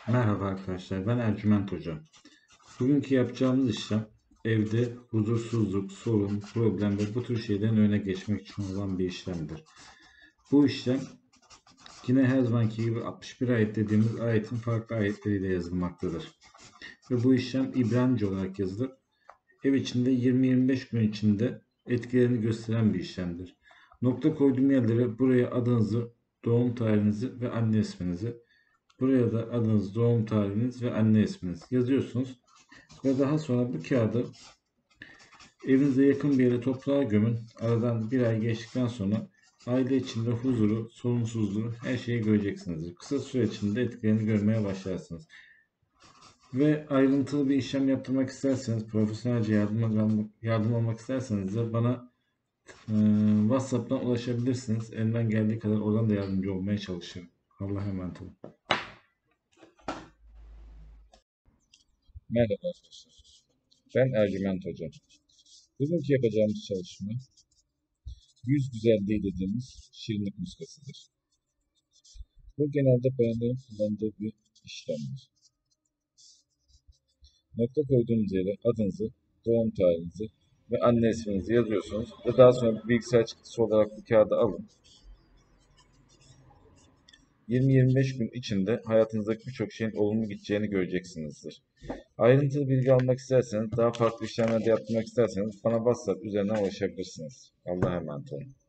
Merhaba arkadaşlar, ben Ercüment Hoca. Bugünkü yapacağımız işlem evde huzursuzluk, sorun, problem ve bu tür şeylerin önüne geçmek için olan bir işlemdir. Bu işlem yine her zamanki gibi 61 ayet dediğimiz ayetin farklı ayetleriyle yazılmaktadır. Ve bu işlem İbranice olarak yazılır. Ev içinde 20-25 gün içinde etkilerini gösteren bir işlemdir. Nokta koyduğum yerlere buraya adınızı, doğum tarihinizi ve anne isminizi, buraya da adınız, doğum tarihiniz ve anne isminiz yazıyorsunuz. Ve daha sonra bu kağıdı evinize yakın bir yere toprağa gömün. Aradan bir ay geçtikten sonra aile içinde huzuru, sorunsuzluğu, her şeyi göreceksiniz. Kısa süre içinde etkilerini görmeye başlarsınız. Ve ayrıntılı bir işlem yaptırmak isterseniz, profesyonelce yardım almak isterseniz de bana WhatsApp'tan ulaşabilirsiniz. Elimden geldiği kadar oradan da yardımcı olmaya çalışırım. Allah'a emanet olun. Merhaba arkadaşlar. Ben Ercüment Hoca. Bugünkü yapacağımız çalışma yüz güzelliği dediğimiz şirinlik muskasıdır. Bu genelde bayanların kullandığı bir işlemdir. Nokta koyduğunuz yere adınızı, doğum tarihinizi ve anne isminizi yazıyorsunuz ve daha sonra bilgisayar çıktısı olarak bu kağıdı alın. 20-25 gün içinde hayatınızdaki birçok şeyin olumlu gideceğini göreceksinizdir. Ayrıntılı bilgi almak isterseniz, daha farklı işlemler de yaptırmak isterseniz bana WhatsApp üzerinden ulaşabilirsiniz. Allah'a emanet olun.